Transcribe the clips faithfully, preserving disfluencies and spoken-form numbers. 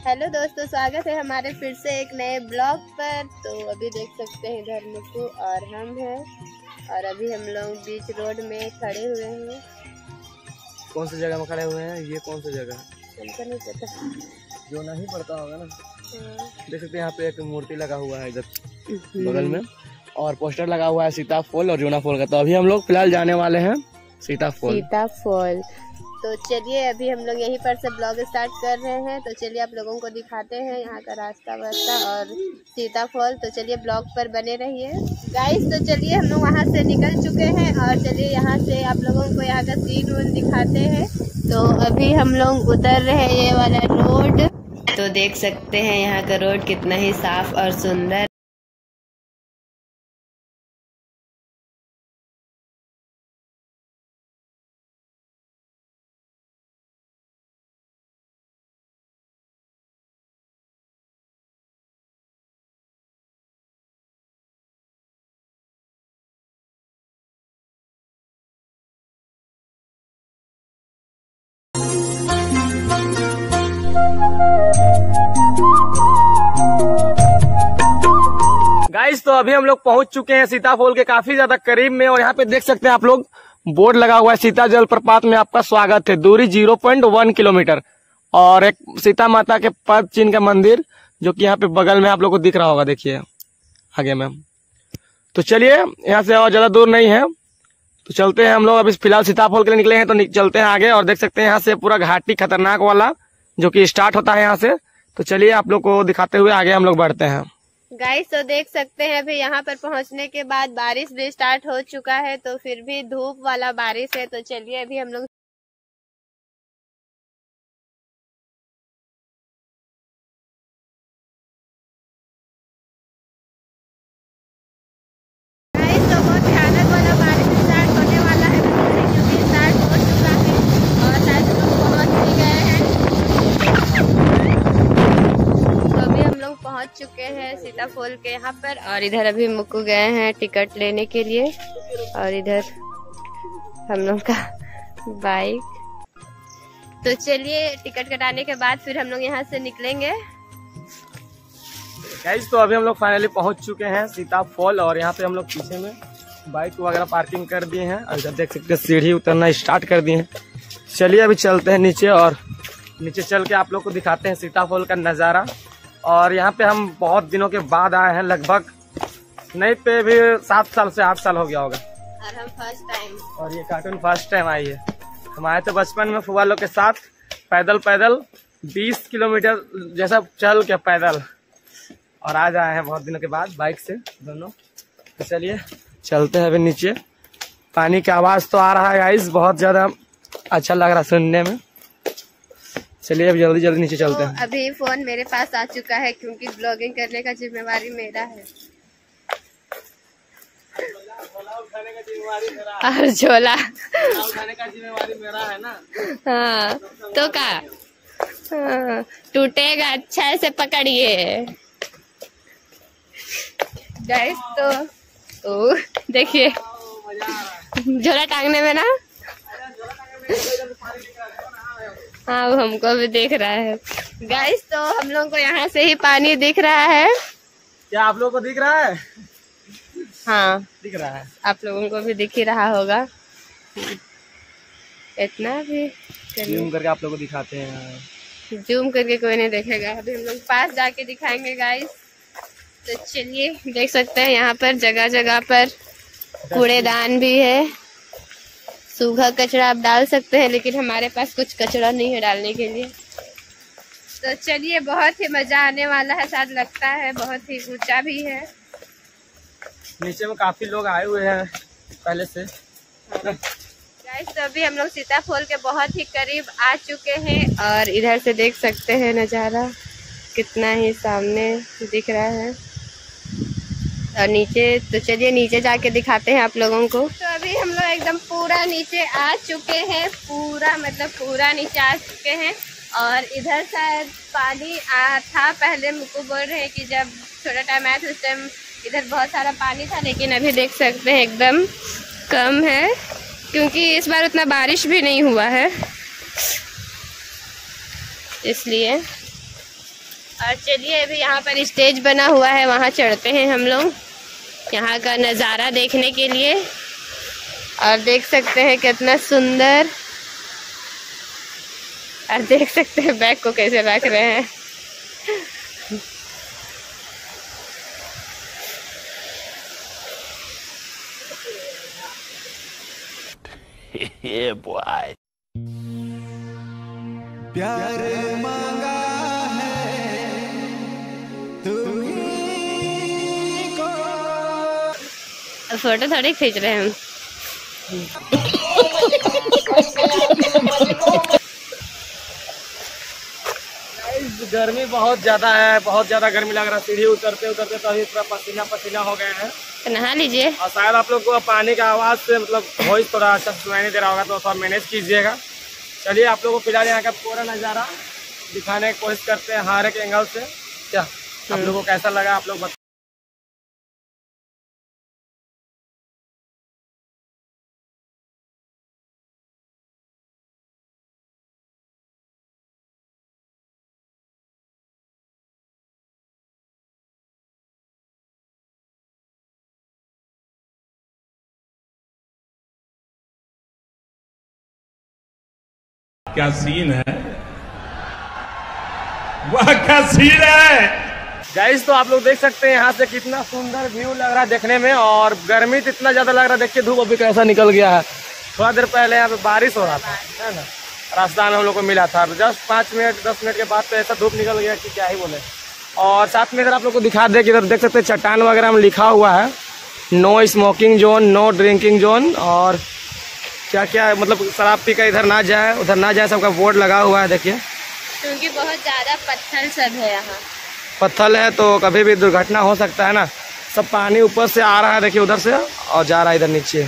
Hello दोस्तों, स्वागत है हमारे फिर से एक नए ब्लॉग पर। तो अभी देख सकते हैं इधर मुक्कू और हम हैं और अभी हम लोग बीच रोड में खड़े हुए हैं। कौन सी जगह में खड़े हुए हैं? ये कौन सी जगह है? हमको नहीं पता, जो नहीं पड़ता होगा ना। हाँ। देख सकते हैं यहाँ पे एक मूर्ति लगा हुआ है इधर बगल में और पोस्टर लगा हुआ है सीता फॉल और जोना फॉल का। तो अभी हम लोग फिलहाल जाने वाले हैं सीता फॉल। सीता फॉल। तो चलिए अभी हम लोग यहीं पर से ब्लॉग स्टार्ट कर रहे हैं। तो चलिए आप लोगों को दिखाते हैं यहाँ का रास्ता वास्ता और सीता फॉल। तो चलिए ब्लॉग पर बने रहिए गाइस। तो चलिए हम लोग वहाँ से निकल चुके हैं और चलिए यहाँ से आप लोगों को यहाँ का सीन वन दिखाते हैं। तो अभी हम लोग उतर रहे हैं ये वाला रोड। तो देख सकते हैं यहाँ का रोड कितना ही साफ और सुंदर। गाइस तो अभी हम लोग पहुंच चुके हैं सीता फॉल के काफी ज्यादा करीब में और यहाँ पे देख सकते हैं आप लोग बोर्ड लगा हुआ है सीता जलप्रपात में आपका स्वागत है। दूरी जीरो पॉइंट वन किलोमीटर और एक सीता माता के पद चिन्ह का मंदिर जो कि यहाँ पे बगल में आप लोग को दिख रहा होगा। देखिए आगे में। तो चलिए यहाँ से और ज्यादा दूर नहीं है तो चलते हैं हम लोग। अभी फिलहाल सीता फॉल के लिए निकले हैं तो चलते हैं आगे और देख सकते हैं यहाँ से पूरा घाटी खतरनाक वाला जो कि स्टार्ट होता है यहाँ से। तो चलिए आप लोग को दिखाते हुए आगे हम लोग बढ़ते हैं गाइस। तो देख सकते हैं अभी यहाँ पर पहुँचने के बाद बारिश भी स्टार्ट हो चुका है तो फिर भी धूप वाला बारिश है। तो चलिए अभी हम लोग गाइस तो बहुत भयानक वाला बारिश स्टार्ट होने वाला है क्योंकि स्टार्ट हो चुका है और शायद लोग पहुँच भी गए हैं। तो अभी हम लोग पहुँच चुके हैं सीता फॉल के यहाँ पर और इधर अभी मुक्कू गए हैं टिकट लेने के लिए और इधर हम लोग का बाइक। तो चलिए टिकट कटाने के बाद फिर हम लोग यहाँ से निकलेंगे गाइस। तो अभी हम लोग फाइनली पहुंच चुके हैं सीता फॉल और यहाँ पे हम लोग पीछे में बाइक वगैरह पार्किंग कर दिए हैं और इधर देख सकते हैं सीढ़ी उतरना स्टार्ट कर दिए हैं। चलिए अभी चलते हैं नीचे और नीचे चल के आप लोग को दिखाते हैं सीता फॉल का नज़ारा। और यहाँ पे हम बहुत दिनों के बाद आए हैं, लगभग नहीं पे भी सात साल से आठ साल हो गया होगा और हम फर्स्ट टाइम और ये कार्टून फर्स्ट टाइम आई है। हम आए थे बचपन में फुआ लोग के साथ पैदल पैदल बीस किलोमीटर जैसा चल के पैदल और आज आए हैं बहुत दिनों के बाद बाइक से दोनों। तो चलिए चलते हैं अभी नीचे। पानी की आवाज़ तो आ रहा है गाइस, बहुत ज़्यादा अच्छा लग रहा है सुनने में। चलिए अब जल्दी जल्दी नीचे चलते हैं। तो अभी फोन मेरे पास आ चुका है क्योंकि ब्लॉगिंग करने का जिम्मेवारी मेरा है और झोला उठाने का जिम्मेवारी मेरा है ना। हाँ तो का हाँ, टूटेगा अच्छा से पकड़िए गाइस। तो ओ देखिए झोला टांगने में ना हाँ वो हमको भी दिख रहा है गाइस। तो हम लोग को यहाँ से ही पानी दिख रहा है। क्या आप लोगों को दिख रहा है? हाँ दिख रहा है, आप लोगों को भी दिख ही रहा होगा। इतना भी जूम करके आप लोगों को दिखाते हैं। जूम करके कोई नहीं देखेगा, अभी हम लोग पास जाके दिखाएंगे गाइस। तो चलिए देख सकते हैं यहाँ पर जगह जगह पर कूड़ेदान भी है, सूखा कचरा आप डाल सकते हैं लेकिन हमारे पास कुछ कचरा नहीं है डालने के लिए। तो चलिए बहुत ही मजा आने वाला है, शायद लगता है बहुत ही ऊंचा भी है। नीचे में काफी लोग आए हुए हैं पहले से। गाइस तो अभी हम लोग सीता फॉल के बहुत ही करीब आ चुके हैं और इधर से देख सकते हैं नज़ारा कितना ही सामने दिख रहा है और नीचे। तो चलिए नीचे जाके दिखाते हैं आप लोगों को। तो अभी हम लोग एकदम पूरा नीचे आ चुके हैं, पूरा मतलब पूरा नीचे आ चुके हैं और इधर शायद पानी आ था पहले। मुझको बोल रहे हैं कि जब छोटा टाइम आया था उस टाइम इधर बहुत सारा पानी था लेकिन अभी देख सकते हैं एकदम कम है क्योंकि इस बार उतना बारिश भी नहीं हुआ है इसलिए। और चलिए अभी यहाँ पर स्टेज बना हुआ है, वहाँ चढ़ते हैं हम लोग यहाँ का नज़ारा देखने के लिए। और देख सकते हैं कितना सुंदर, और देख सकते हैं बैग को कैसे रख रहे हैं। Yeah, boy. प्यार मांगा है तुम्हीं को। फोटो थोड़ी खींच रहे हैं हम। गर्मी बहुत ज्यादा है, बहुत ज्यादा गर्मी लग रहा है। सीढ़ी उतरते उतरते तो अभी पूरा पसीना पसीना हो गए हैं। तो नहा लीजिए। और शायद आप लोग को पानी का आवाज से मतलब वॉइस थोड़ा अच्छा सुनाई नहीं दे रहा होगा, तो थोड़ा मैनेज कीजिएगा। चलिए आप लोगों को फिलहाल यहाँ का पूरा नज़ारा दिखाने की कोशिश करते हैं हर एक एंगल से। क्या आप लोगों को कैसा लगा आप लोग बता। क्या सीन है, वह क्या सीन है गाइस। तो आप लोग देख सकते हैं यहाँ से कितना सुंदर व्यू लग रहा है देखने में। और गर्मी तो इतना ज्यादा लग रहा है, देखिए धूप अभी कैसा निकल गया है। थोड़ा देर पहले यहाँ पे बारिश हो रहा था, है ना, रास्ता में हम लोग को मिला था। जस्ट पाँच मिनट दस मिनट के बाद तो ऐसा धूप निकल गया कि क्या ही बोले। और साथ में इधर आप लोग को दिखा दे कि इधर देख सकते हैं चट्टान वगैरह में लिखा हुआ है no smoking zone, no drinking zone, और क्या क्या मतलब शराब पी कर इधर ना जाए उधर ना जाए सबका बोर्ड लगा हुआ है। देखिए क्योंकि बहुत ज्यादा पत्थर सब है यहाँ, पत्थर है तो कभी भी दुर्घटना हो सकता है ना। सब पानी ऊपर से आ रहा है, देखिए उधर से, और जा रहा है इधर नीचे।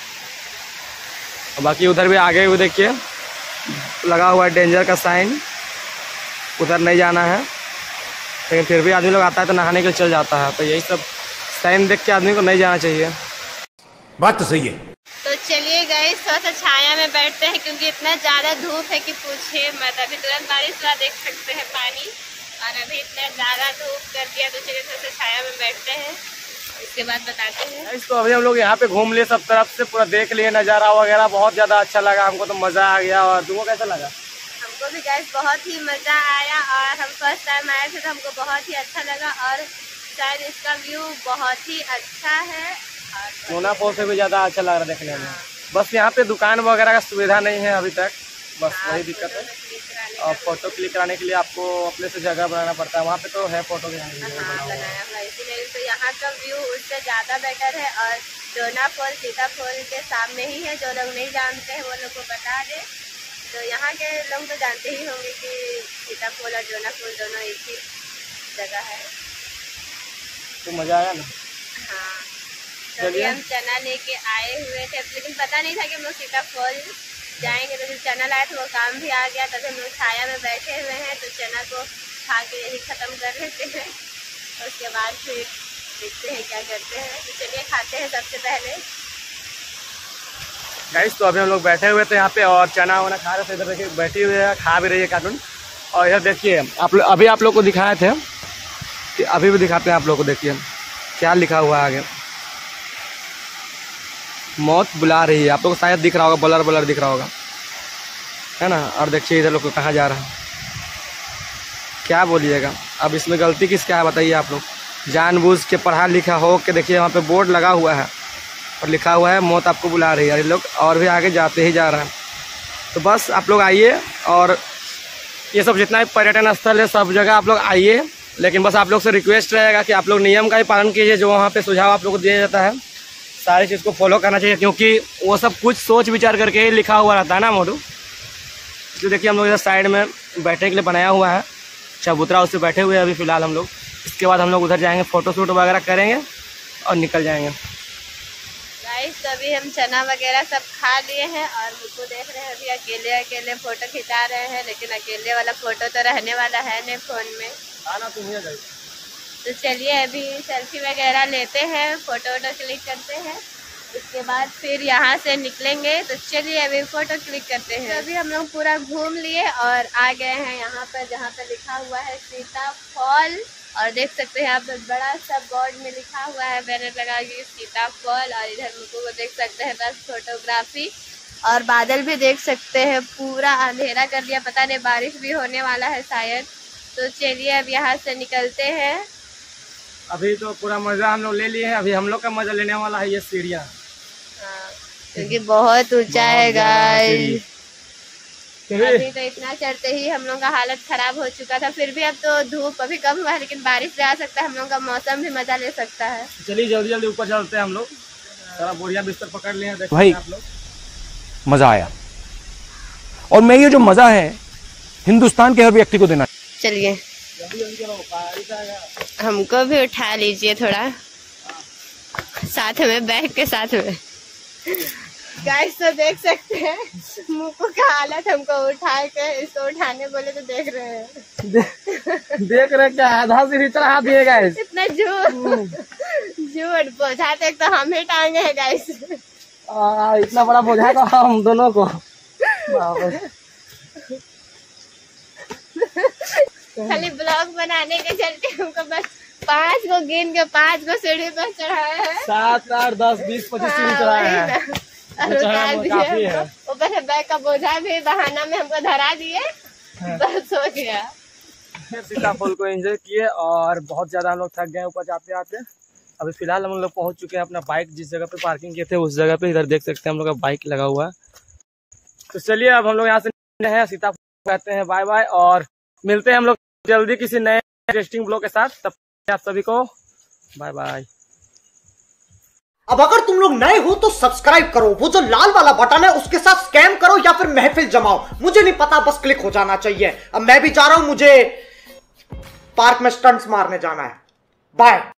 बाकी उधर भी आगे भी देखिए लगा हुआ है डेंजर का साइन, उधर नहीं जाना है। लेकिन फिर भी आदमी लोग आता है तो नहाने के लिए चल जाता है। तो यही सब साइन देख के आदमी को नहीं जाना चाहिए। बात तो सही है। तो चलिए गाइस थोड़ा सा छाया में बैठते हैं, क्योंकि इतना ज़्यादा धूप है कि पूछिए मत। अभी तुरंत बारिश हुआ, देख सकते हैं पानी, और अभी इतना ज़्यादा धूप कर दिया। तो चलिए थोड़ा सा छाया में बैठते हैं, इसके बाद बताते हैं। तो अभी हम लोग यहाँ पे घूम लिए, सब तरफ से पूरा देख लिए नज़ारा वगैरह, बहुत ज़्यादा अच्छा लगा हमको, तो मज़ा आ गया। और तुमको कैसा लगा? हमको भी गाइस बहुत ही मज़ा आया, और हम फर्स्ट टाइम आए थे तो हमको बहुत ही अच्छा लगा। और शायद इसका व्यू बहुत ही अच्छा है, सोना फॉल से भी ज़्यादा अच्छा लग रहा है देखने में। बस यहाँ पे दुकान वगैरह का सुविधा नहीं है अभी तक, बस वही दिक्कत है। और फोटो क्लिक कराने के लिए आपको अपने से जगह बनाना पड़ता है, वहाँ पे तो है फोटो के लिए बनाया हुआ, इसीलिए तो यहाँ का व्यू उससे ज़्यादा बेटर है। और जोना फॉल सीता फॉल के सामने ही है, जो लोग नहीं जानते हैं वो लोग को बता दें। तो यहाँ के लोग तो जानते ही होंगे कि सीता फॉल और जोना फॉल दोनों एक ही जगह है। तो मज़ा आया ना? हाँ, तभी हम चना लेके आए हुए थे, लेकिन पता नहीं था कि हम लोग सीता फॉल जाएंगे। तो जब चना लाए तो वो काम भी आ गया, तभी हम लोग छाया में बैठे हुए हैं। तो चना को खा के यही ख़त्म कर लेते हैं, और उसके बाद फिर देखते हैं क्या करते हैं। तो चलिए खाते हैं सबसे पहले। गाइस तो अभी हम लोग बैठे हुए थे यहाँ पे, और चना वना खा रहे थे। इधर देखिए बैठी हुई है, खा भी रही है कार्टून। और इधर देखिए आप लोग, अभी आप लोग को दिखाए थे कि अभी भी दिखाते हैं आप लोग को। देखिए क्या लिखा हुआ है आगे, मौत बुला रही है। आप लोग को शायद दिख रहा होगा, ब्लर ब्लर दिख रहा होगा, है ना। और देखिए इधर लोग को कहाँ जा रहा है, क्या बोलिएगा। अब इसमें गलती किसका है बताइए आप लोग। जानबूझ के पढ़ा लिखा हो के देखिए वहाँ पे बोर्ड लगा हुआ है और लिखा हुआ है मौत आपको बुला रही है। ये लोग और भी आगे जाते ही जा रहे हैं। तो बस आप लोग आइए, और ये सब जितना भी पर्यटन स्थल है सब जगह आप लोग आइए। लेकिन बस आप लोग से रिक्वेस्ट रहेगा कि आप लोग नियम का ही पालन कीजिए, जो वहाँ पे सुझाव आप लोग को दिया जाता है सारी चीज़ को फॉलो करना चाहिए, क्योंकि वो सब कुछ सोच विचार करके ही लिखा हुआ रहता है ना मोटू। तो देखिए हम लोग इधर साइड में बैठने के लिए बनाया हुआ है चबूतरा, उससे बैठे हुए हैं अभी फ़िलहाल हम लोग। इसके बाद हम लोग उधर जाएंगे, फ़ोटो शूट वगैरह करेंगे और निकल जाएंगे। गाइस तो अभी हम चना वगैरह सब खा लिए हैं, और मुझको देख रहे हैं अभी अकेले अकेले फ़ोटो खिंचा रहे हैं। लेकिन अकेले वाला फ़ोटो तो रहने वाला है नहीं फ़ोन में। आना तुम ही जाइए। तो चलिए अभी सेल्फी वगैरह लेते हैं, फ़ोटो वोटो क्लिक करते हैं, उसके बाद फिर यहाँ से निकलेंगे। तो चलिए अभी फोटो क्लिक करते हैं। तो अभी हम लोग पूरा घूम लिए और आ गए हैं यहाँ पर जहाँ पर लिखा हुआ है सीता फॉल। और देख सकते हैं यहाँ पर बड़ा सा बोर्ड में लिखा हुआ है, बैनर लगा के सीता फॉल। और इधर मुझको को देख सकते हैं बस फोटोग्राफी। और बादल भी देख सकते हैं, पूरा अंधेरा कर दिया, पता नहीं बारिश भी होने वाला है शायद। तो चलिए अब यहाँ से निकलते हैं। अभी तो पूरा मजा हम लोग ले लिए हैं, अभी हम लोग का मजा लेने वाला है ये सीढ़ियाँ, क्योंकि बहुत ऊंचा है गाइस। अभी तो इतना चढ़ते ही हम लोग का हालत खराब हो चुका था। फिर भी अब तो धूप अभी कम हुआ है, लेकिन बारिश भी आ सकता है, हम लोग का मौसम भी मजा ले सकता है। चलिए जल्दी जल्दी ऊपर चलते हैं हम लोग। सारा बोरिया बिस्तर पकड़ लिए हैं भाई। आप लोग। मजा आया और मैं ये जो मजा है हिंदुस्तान के हर व्यक्ति को देना। चलिए हमको भी उठा लीजिए थोड़ा साथ में, बैग के साथ में। गाइस तो देख सकते हैं मुकुल का हालत, हमको उठा के इसको उठाने बोले तो देख रहे हैं। दे, देख रहे क्या आधा सीढ़ी चढ़ा दिए गाइस। इतना झूठ झूठ बोझाते तो हम ही टांगे हैं गाइस। इतना बड़ा बोझा का हम दोनों को। खाली ब्लॉग बनाने के चलते हमको बस पांच को गिन के पांच को सीढ़ी पर चढ़ाया है। सात आठ दस बीस पच्चीस सीढ़ी चढ़ाया है। काफी है। ऊपर से बैग का बोझा भी बहाना में हमको धरा दिए, बस हो गया। सीताफल को एंजॉय किए और बहुत ज्यादा हम लोग थक गए ऊपर जाते आते। अभी फिलहाल हम लोग पहुंच चुके हैं अपना बाइक जिस जगह पे पार्किंग किए थे उस जगह पे। इधर देख सकते हैं हम लोग का बाइक लगा हुआ है। तो चलिए अब हम लोग यहाँ से हैं सीताफल कहते हैं बाय बाय, और मिलते हैं हम लोग जल्दी किसी नए इंटरेस्टिंग ब्लॉग के साथ। तब आप सभी को बाय बाय। अब अगर तुम लोग नए हो तो सब्सक्राइब करो, वो जो लाल वाला बटन है उसके साथ स्कैम करो या फिर महफिल जमाओ, मुझे नहीं पता, बस क्लिक हो जाना चाहिए। अब मैं भी जा रहा हूं, मुझे पार्क में स्टंट्स मारने जाना है। बाय।